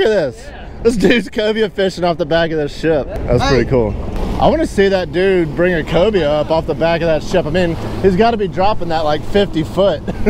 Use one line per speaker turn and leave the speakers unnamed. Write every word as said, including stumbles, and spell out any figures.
at this. This dude's cobia fishing off the back of this ship. That's
Hey.
pretty cool. I want to see that dude bring a cobia up off the back of that ship. I mean, he's got to be dropping that like fifty foot.